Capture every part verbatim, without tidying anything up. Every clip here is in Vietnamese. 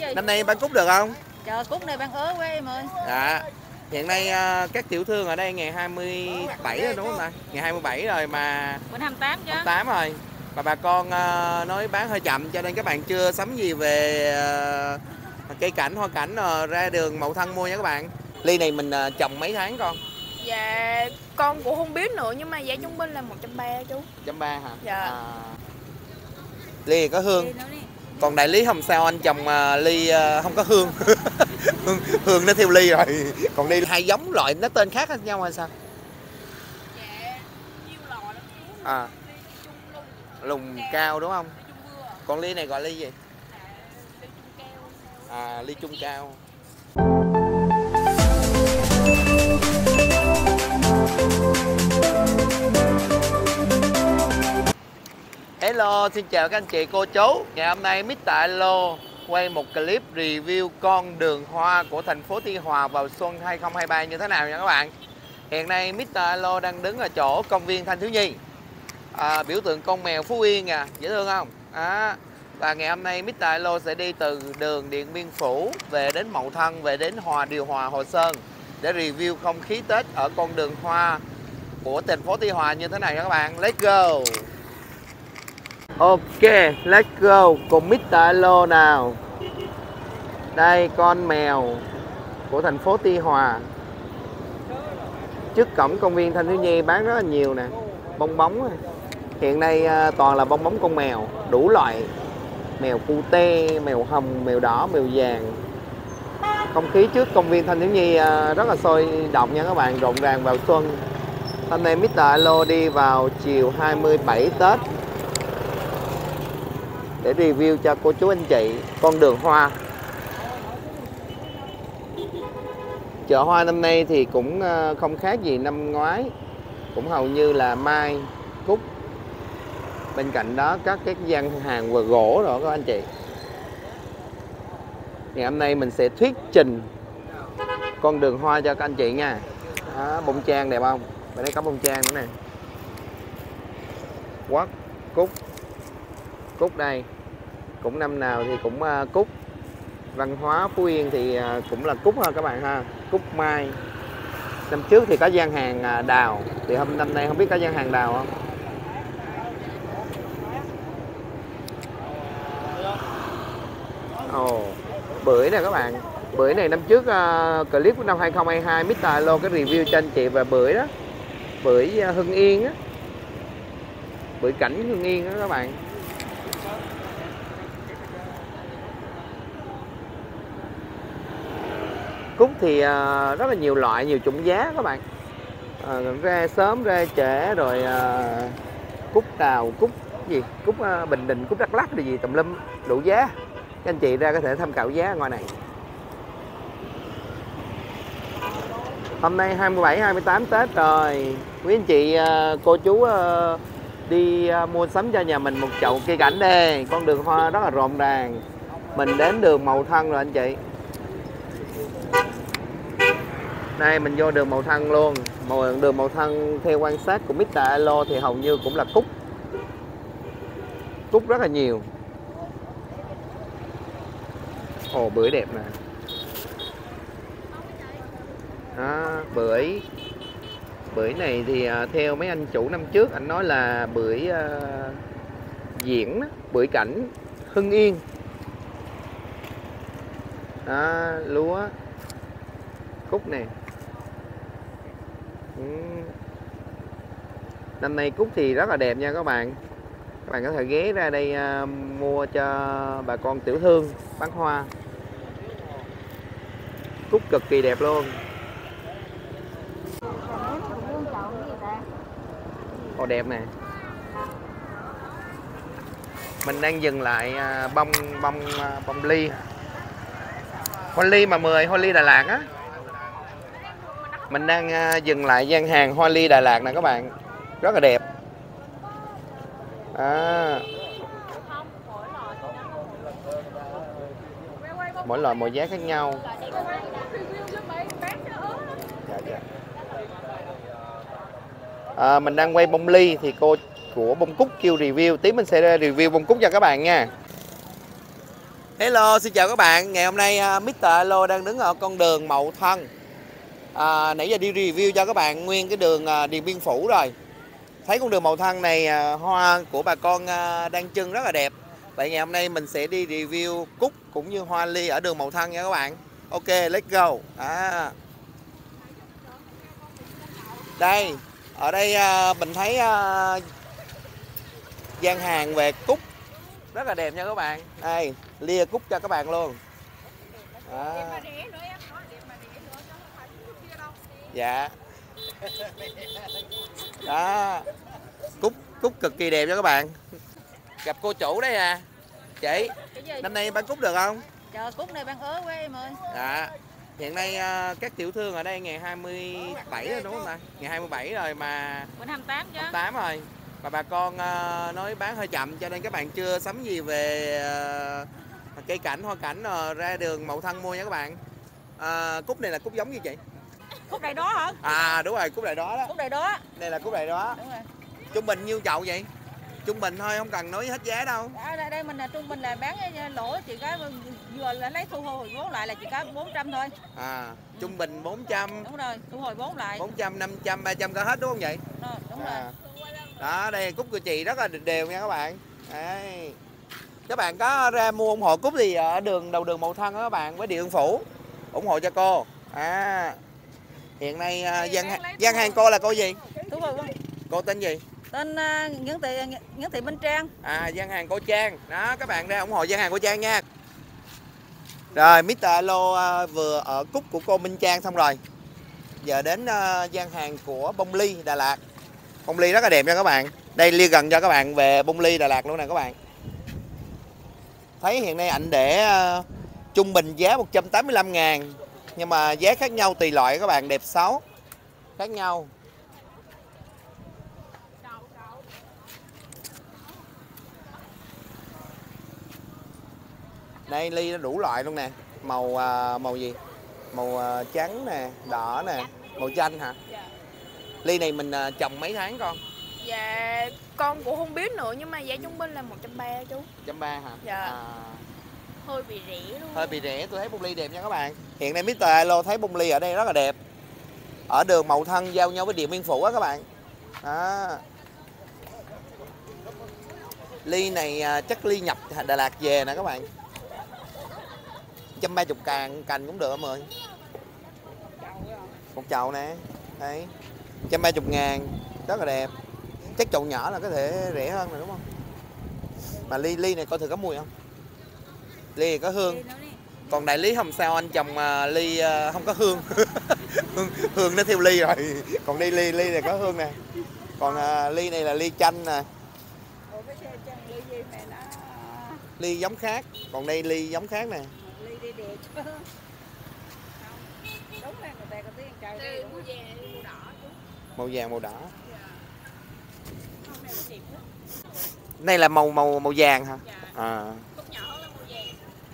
gì? Năm nay bán cúc được không? Trời, cúc này bán ớ quá em ơi. Dạ. Hiện nay uh, các tiểu thương ở đây ngày hai mươi bảy rồi đúng không ta? Ngày hai mươi bảy rồi mà Bữa hai mươi tám chứ. hai mươi tám rồi. Và bà con uh, nói bán hơi chậm cho nên các bạn chưa sắm gì về uh, cây cảnh, hoa cảnh uh, ra đường Mậu Thân mua nha các bạn. Ly này mình uh, trồng mấy tháng con? Dạ con cũng không biết nữa nhưng mà giá trung bình là một trăm ba mươi chú. một trăm ba mươi hả? Dạ. À. Ly có hương. Còn đại lý không sao, anh trồng uh, ly uh, không có hương. hương. Hương nó theo ly rồi. Còn ly hai giống loại nó tên khác nhau hay sao? Dạ nhiều lò lắm chú. À. Lùng cao đúng không? Còn ly này gọi ly gì? À, ly trung cao. Hello, xin chào các anh chị, cô chú. Ngày hôm nay mít tại Alo quay một clip review con đường hoa của thành phố Tuy Hòa vào xuân hai không hai ba như thế nào nha các bạn. Hiện nay mít tại Alo đang đứng ở chỗ công viên Thanh Thiếu Nhi, à, biểu tượng con mèo Phú Yên à, dễ thương không? À, và ngày hôm nay mít tại Alo sẽ đi từ đường Điện Biên Phủ về đến Mậu Thân, về đến Hòa Điều Hòa, Hồ Sơn để review không khí Tết ở con đường hoa của thành phố Tuy Hòa như thế này nha các bạn. Let's go. Ok, let's go cùng mít tại Alo nào. Đây con mèo của thành phố Tuy Hòa. Trước cổng công viên Thanh Thiếu Nhi bán rất là nhiều nè, bong bóng. Hiện nay toàn là bong bóng con mèo, đủ loại. Mèo cute, mèo hồng, mèo đỏ, mèo vàng. Không khí trước công viên Thanh Thiếu Nhi rất là sôi động nha các bạn, rộn ràng vào xuân. Hôm nay mít tại Alo đi vào chiều hai mươi bảy Tết để review cho cô chú anh chị con đường hoa. Chợ hoa năm nay thì cũng không khác gì năm ngoái, cũng hầu như là mai, cúc. Bên cạnh đó các cái gian hàng và gỗ rồi các anh chị. Ngày hôm nay mình sẽ thuyết trình con đường hoa cho các anh chị nha. Đó, bông trang đẹp không? Bên đây có bông trang nữa nè. Quất, cúc. Cúc đây. Cũng năm nào thì cũng uh, cúc. Văn hóa Phú Yên thì uh, cũng là cúc ha các bạn ha. Cúc mai. Năm trước thì có gian hàng uh, đào. Thì hôm năm nay không biết có gian hàng đào không? Ồ, oh, bưởi nè các bạn. Bưởi này năm trước uh, clip của năm hai không hai hai mít tại Alo cái review cho anh chị về bưởi đó. Bưởi uh, Hưng Yên á. Bưởi cảnh Hưng Yên đó các bạn. Cúc thì uh, rất là nhiều loại, nhiều chủng giá các bạn. Uh, ra sớm, ra trễ, rồi uh, cúc Tàu, cúc gì, cúc uh, Bình Định, cúc Đắk Lắk thì gì tùm lum đủ giá. Các anh chị ra có thể tham khảo giá ở ngoài này. Hôm nay hai mươi bảy, hai mươi tám Tết rồi. Quý anh chị, uh, cô chú uh, đi uh, mua sắm cho nhà mình một chậu cây cảnh đây. Con đường hoa rất là rộn ràng. Mình đến đường Mậu Thân rồi anh chị. Đây mình vô đường Mậu Thân luôn. Đường Mậu Thân theo quan sát của mít tại Alo thì hầu như cũng là cúc. Cúc rất là nhiều. Ồ, bưởi đẹp nè. Đó, bưởi. Bưởi này thì uh, theo mấy anh chủ năm trước anh nói là bưởi uh, diễn đó, bưởi cảnh Hưng Yên. Đó, lúa. Cúc nè. Ừ. Năm nay cúc thì rất là đẹp nha các bạn. Các bạn có thể ghé ra đây uh, mua cho bà con tiểu thương bán hoa. Cúc cực kỳ đẹp luôn. Ồ, đẹp nè. Mình đang dừng lại uh, bông bông uh, bông ly. Hoa ly mà mười, hoa ly Đà Lạt á. Mình đang uh, dừng lại gian hàng hoa ly Đà Lạt nè các bạn. Rất là đẹp. À. Mỗi loại mỗi giá khác nhau. Dạ, dạ. À, mình đang quay bông ly thì cô của bông cúc kêu review. Tí mình sẽ review bông cúc cho các bạn nha. Hello, xin chào các bạn. Ngày hôm nay uh, mít tơ Alo đang đứng ở con đường Mậu Thân. À, nãy giờ đi review cho các bạn nguyên cái đường uh, Điện Biên Phủ rồi. Thấy con đường Mậu Thân này uh, hoa của bà con uh, đang trưng rất là đẹp. Vậy ngày hôm nay mình sẽ đi review cúc cũng như hoa ly ở đường Mậu Thân nha các bạn. Ok, let's go. À. Đây, ở đây uh, mình thấy uh, gian hàng về cúc rất là đẹp nha các bạn. Đây, lia cúc cho các bạn luôn. Đó. Dạ. Đó. Cúc cúc cực kỳ đẹp cho các bạn. Gặp cô chủ đây à. Chị, năm nay bán cúc được không? Chờ cúc này bán ớ quá em ơi. Dạ. Hiện nay uh, các tiểu thương ở đây ngày hai mươi bảy rồi đúng không ạ? Ngày hai mươi bảy rồi mà Bữa hai mươi tám chứ. hai mươi tám rồi. Và bà con uh, nói bán hơi chậm cho nên các bạn chưa sắm gì về uh, cây cảnh, hoa cảnh uh, ra đường Mậu Thân mua nha các bạn. Uh, cúc này là cúc giống gì chị? Cúc đầy đó hả? À đúng rồi, cúc đầy đó đó. Cúc đầy đó. Đây là cúc đầy đó. Đúng rồi. Trung bình nhiêu chậu vậy? Trung bình thôi, không cần nói hết giá đâu. À, đây, đây mình là trung bình là bán lỗ chỉ có vừa là lấy thu hồi vốn lại là chỉ có bốn trăm thôi. À, trung bình bốn trăm. Đúng rồi, thu hồi vốn lại. bốn trăm, năm trăm, ba trăm có hết đúng không vậy? Rồi, đúng À. rồi. Đó, đây cúc của chị rất là đều nha các bạn. Đây. Các bạn có ra mua ủng hộ cúc gì ở đường đầu đường Mậu Thân đó các bạn với Điện Biên Phủ. Ủng hộ cho cô. À. Hiện nay uh, gian gian hàng cô là cô gì? Thu hồi vốn. Cô tên gì? Tên uh, Nguyễn Thị Nguyễn Thị Minh Trang. À, gian hàng cô Trang. Đó, các bạn ra ủng hộ gian hàng cô Trang nha. Rồi, mít tơ Alo uh, vừa ở cúc của cô Minh Trang xong rồi. Giờ đến uh, gian hàng của bông ly Đà Lạt. Bông ly rất là đẹp nha các bạn. Đây lia gần cho các bạn về bông ly Đà Lạt luôn nè các bạn. Thấy hiện nay ảnh để uh, trung bình giá một trăm tám mươi lăm ngàn. Nhưng mà giá khác nhau tùy loại các bạn, đẹp xấu khác nhau. Đây ly nó đủ loại luôn nè. Màu uh, màu gì? Màu uh, trắng nè, đỏ nè, màu chanh hả? Ly này mình uh, trồng mấy tháng con? Dạ con cũng không biết nữa nhưng mà giá trung bình là một trăm ba mươi chú. một trăm ba mươi hả? Dạ. À, Hơi bị rẻ luôn. hơi bị rẻ, tôi thấy bông ly đẹp nha các bạn. Hiện nay mít tơ Alo thấy bông ly ở đây rất là đẹp. Ở đường Mậu Thân giao nhau với Điện Biên Phủ á các bạn. Đó. Ly này uh, chắc ly nhập Đà Lạt về nè các bạn. một trăm ba mươi cành, cành cũng được em ơi. Một chậu nè. Đấy. một trăm ba mươi ngàn, rất là đẹp. Chắc chậu nhỏ là có thể rẻ hơn rồi đúng không? Mà ly ly này coi thử có mùi không? Ly này có hương. Còn đại lý không sao, anh chồng uh, ly uh, không có hương. hương. Hương nó theo ly rồi. Còn đây ly ly này có hương nè. Còn uh, ly này là ly chanh nè. Ly giống khác. Còn đây ly giống khác nè. Ly đi đẹp chứ. Đúng là người ta có tiếng trời đi. Màu vàng, màu đỏ chú. Màu vàng, màu đỏ. Này là màu màu màu vàng hả? Dạ. À. Cúc nhỏ hơn là màu vàng.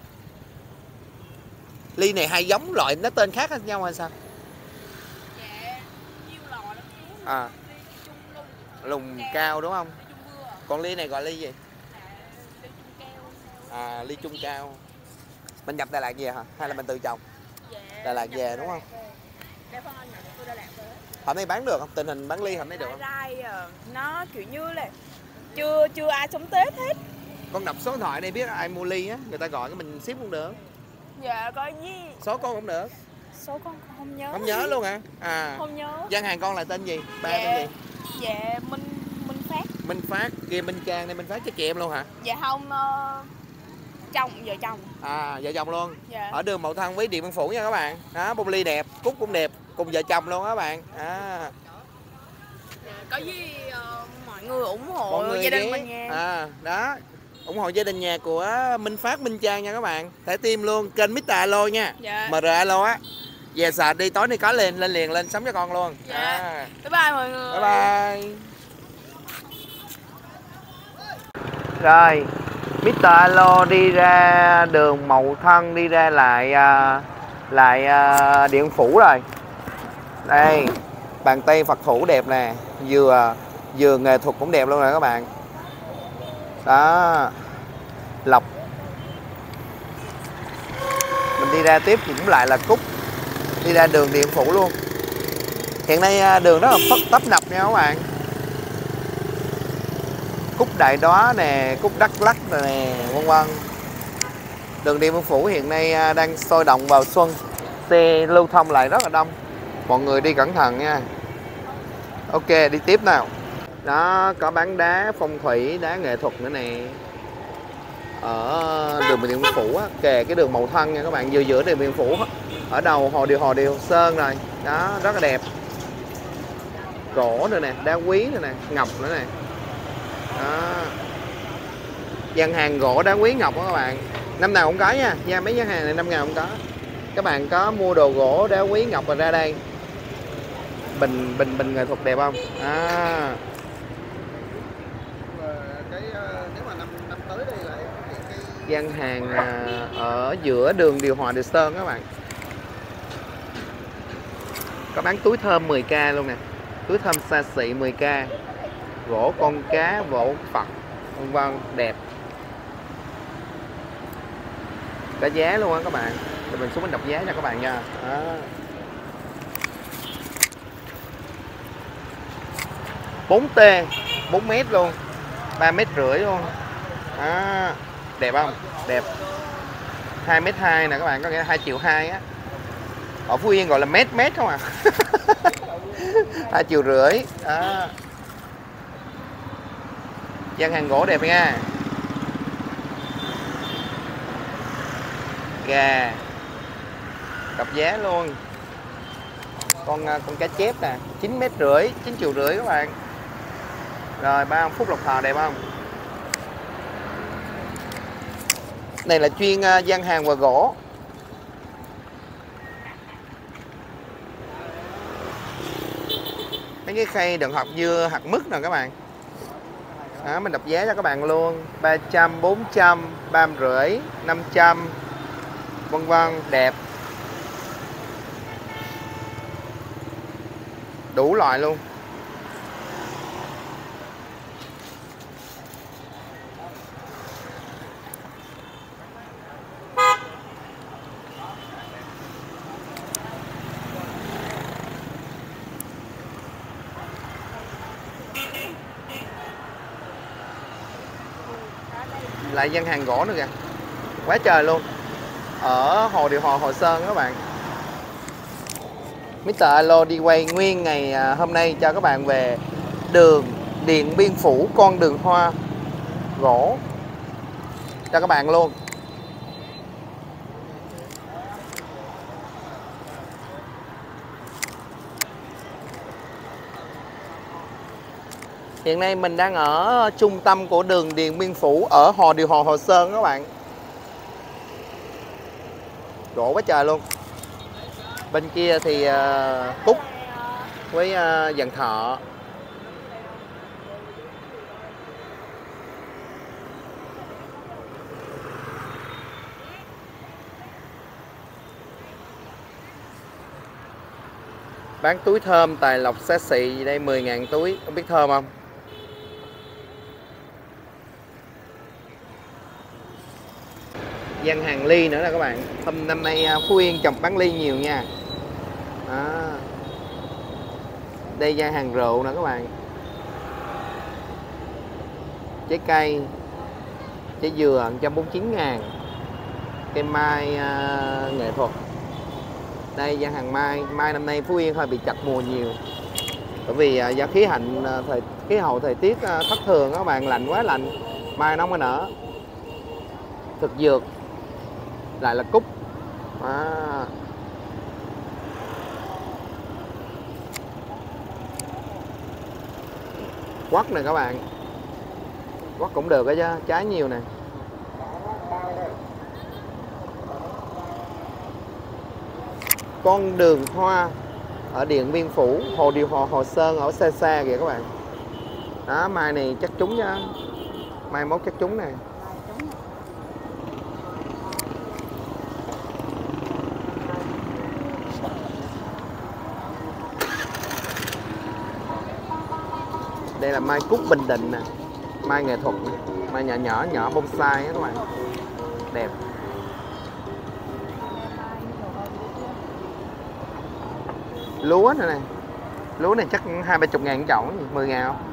Ly này hai giống loại nó tên khác khác nhau hay sao? Dạ, nhiều lò lắm chú. À. Ly chung lùng. Lùng cao đúng không? Ly chung mưa. Còn ly này gọi ly gì? Dạ, ly chung keo. À, ly chung cao. Mình nhập Đà Lạt về hả? Hay là mình tự trồng? Dạ. Đà Lạt về đúng không? Đa phần anh nhận tôi Đà Lạt về. Hôm nay bán được không? Tình hình bán ly hôm nay được không? Rai à, nó kiểu như là chưa chưa ai sống Tết hết. Con đọc số điện thoại đây biết ai mua ly á, người ta gọi cái mình ship cũng được. Dạ coi gì. Số con cũng được. Số con không nhớ. Không nhớ luôn hả? À. Không nhớ. Gian hàng con là tên gì? Ba Dạ. tên gì? Dạ Minh Minh Phát. Minh Phát, kia Minh Trang đây, Minh Phát cho chị em luôn hả? Dạ không uh, chồng vợ chồng. À, vợ chồng luôn. Dạ. Ở đường Mậu Thân với Điện Biên Phủ nha các bạn. Đó, bông ly đẹp, cúc cũng đẹp, cùng vợ chồng luôn các bạn. À. Có gì uh, mọi người ủng hộ Mọi người gia đình ghé. mình nha. À, đó. ủng hộ gia đình nhà của Minh Phát, Minh Trang nha các bạn. Thể tim luôn kênh mít tơ Alo nha. Dạ. em rờ Alo á. Về xài đi, tối nay có lên lên liền lên sống cho con luôn. Dạ. À. Bye bye mọi người. Bye bye. Rồi, mít tơ Alo đi ra đường Mậu Thân, đi ra lại uh, lại uh, Điện Phủ rồi. Đây, bàn tay Phật thủ đẹp nè, vừa vừa nghệ thuật cũng đẹp luôn nè các bạn. Đó. Lọc Đi ra tiếp cũng lại là Cúc. Đi ra đường Điện Phủ luôn. Hiện nay đường rất là phức tấp nập nha các bạn. Cúc Đại Đóa nè, Cúc Đắk Lắk nè, vân vân. Đường Điện Biên Phủ hiện nay đang sôi động vào xuân. Xe lưu thông lại rất là đông. Mọi người đi cẩn thận nha. Ok, đi tiếp nào. Đó, có bán đá phong thủy, đá nghệ thuật nữa nè. Ở đường Điện Biên Phủ á, kề cái đường Mậu Thân nha các bạn, vừa giữa đường Điện Biên Phủ á. Ở đầu Hồ Điều Hồ Điều Sơn rồi. Đó, rất là đẹp. Gỗ nữa nè, đá quý nữa nè, ngọc nữa nè. Đó. Gian hàng gỗ đá quý ngọc đó các bạn. Năm nào cũng có nha, nha mấy gian hàng này năm nào cũng có. Các bạn có mua đồ gỗ đá quý ngọc rồi ra đây. Bình bình bình nghệ thuật đẹp không? À. Cái nếu mà năm năm tới đây lại cái gian hàng ở giữa đường Điều Hòa Điều Sơn các bạn. Có bán túi thơm mười k luôn nè. Túi thơm xa xị mười k. Gỗ con cá, gỗ Phật, vân vân, đẹp. Cả giá luôn á các bạn. Thì mình xuống mình đọc giá cho các bạn nha. Đó. bốn T, bốn mét luôn, ba mét rưỡi luôn. Đó. Đẹp không? Đẹp. hai mét hai nè các bạn, có nghĩa là hai triệu hai á. Ở Phú Yên gọi là mét mét không à. hai triệu rưỡi. Đó. Gian hàng gỗ đẹp nha. Gà cặp giá luôn. Con con cá chép nè, chín mét rưỡi, chín triệu rưỡi các bạn. Rồi ba mươi phút Lộc Thọ đẹp không? Này là chuyên uh, gian hàng và gỗ. Mấy cái khay đựng hộp dưa hạt mứt nè các bạn. Đó, mình đọc giá cho các bạn luôn. Ba trăm, bốn trăm, ba mươi rưỡi, năm trăm, vân vân, đẹp. Đủ loại luôn. Lại gian hàng gỗ nữa kìa. Quá trời luôn. Ở Hồ Điều Hòa Hồ Sơn các bạn. mít tơ Alo đi quay nguyên ngày hôm nay cho các bạn về đường Điện Biên Phủ, con đường hoa gỗ cho các bạn luôn. Hiện nay mình đang ở trung tâm của đường Điện Biên Phủ ở Hồ Điều Hòa Hồ Sơn các bạn. Gỗ quá trời luôn. Bên kia thì uh, Cúc với uh, Dàn Thọ. Bán túi thơm Tài Lộc xa xị đây mười ngàn túi. Không biết thơm không? Gian hàng ly nữa nè các bạn. Hôm năm nay Phú Yên trồng bán ly nhiều nha. Đó. Đây gian hàng rượu nè các bạn. Trái cây, trái dừa một trăm bốn mươi chín ngàn. Cây mai uh, nghệ thuật. Đây gian hàng mai. Mai năm nay Phú Yên hơi bị chặt mùa nhiều. Bởi vì uh, do khí hạnh, uh, thời, khí hậu thời tiết uh, thất thường các bạn, lạnh quá lạnh. Mai nó không có nở. Thực dược. Lại là Cúc. À. Quất nè các bạn. Quất cũng được đó chứ, trái nhiều nè. Con đường hoa ở Điện Biên Phủ, Hồ Điều Hòa Hồ Sơn ở xa xa kìa các bạn. Đó, mai này chắc trúng nha. Mai mốt chắc trúng nè. Đây là mai Cúc Bình Định nè. Mai nghệ thuật nè. Mai nhỏ nhỏ nhỏ bonsai á các bạn. Đẹp. Lúa nữa này. Lúa này chắc hai ba chục ngàn chậu, mười ngàn không?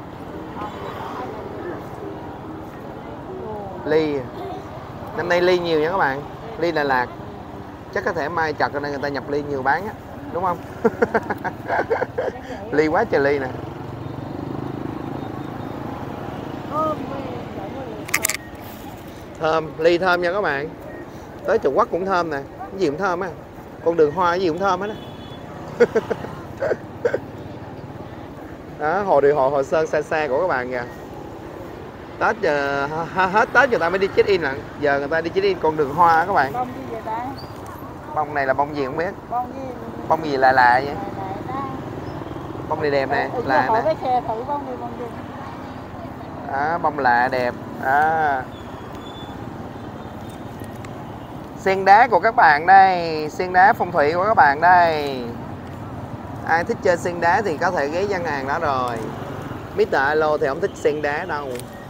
Ly. Năm nay ly nhiều nha các bạn. Ly Đà Lạt. Chắc có thể mai chặt nên người ta nhập ly nhiều bán á, đúng không? Ly quá trời ly nè. Thơm, ly thơm nha các bạn. Tới Trung Quốc cũng thơm nè. Cái gì cũng thơm á. Con đường hoa cái gì cũng thơm hết á. Đó, hồ điều hồ Hồ Sơn xa xa của các bạn kìa. Tết giờ hết Tết người ta mới đi check in lận. Giờ người ta đi check in con đường hoa các bạn. Bông gì vậy ta? Bông này là bông gì không biết. Bông gì? Bông gì lạ lạ vậy? Này, này, đó. Bông này đẹp nè, Ừ, lạ nè. cái xe thử bông gì bông gì? Đó, bông lạ đẹp. À. Sen đá của các bạn đây, sen đá phong thủy của các bạn đây. Ai thích chơi sen đá thì có thể ghé gian hàng đó rồi. mít tơ Alo thì không thích sen đá đâu.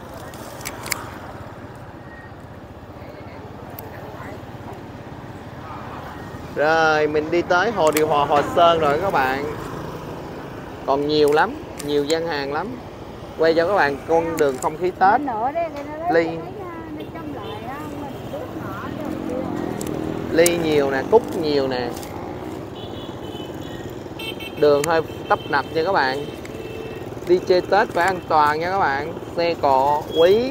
Rồi mình đi tới hồ điều hòa Hồ Sơn rồi các bạn. Còn nhiều lắm, nhiều gian hàng lắm. Quay cho các bạn con đường không khí Tết. Ly Ly nhiều nè, cúc nhiều nè. Đường hơi tấp nập nha các bạn. Đi chơi Tết phải an toàn nha các bạn. Xe cộ quý.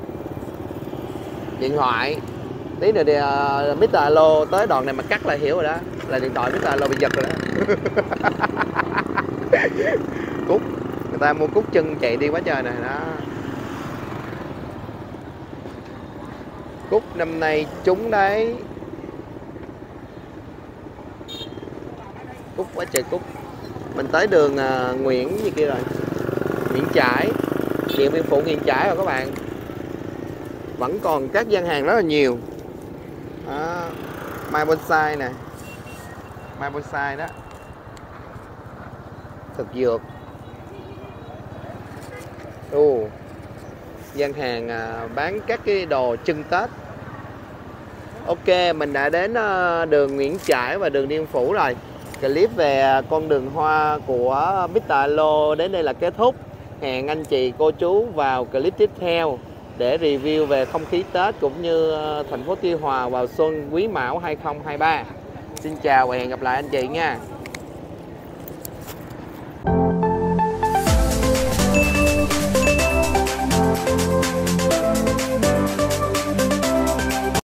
Điện thoại. Tí nữa thì uh, mít tơ Alo tới đoạn này mà cắt lại hiểu rồi đó. Là điện thoại mít tơ Alo bị giật rồi đó. Cúc. Người ta mua cúc chân chạy đi quá trời này đó. Cúc năm nay trúng đấy. Cúc quá trời cúc. Mình tới đường uh, Nguyễn gì kia rồi. Nguyễn Trãi. Điện Biên Phủ Nguyễn Trãi rồi các bạn. Vẫn còn các gian hàng rất là nhiều. Đó. Mai bonsai nè. Mai bonsai đó. Thực dược. Ồ. Gian hàng uh, bán các cái đồ trưng Tết. Ok, mình đã đến uh, đường Nguyễn Trãi và đường Điện Biên Phủ rồi. Clip về con đường hoa của mít tơ Alo đến đây là kết thúc. Hẹn anh chị cô chú vào clip tiếp theo để review về không khí Tết cũng như thành phố Tuy Hòa vào xuân Quý Mão hai không hai ba. Xin chào và hẹn gặp lại anh chị nha.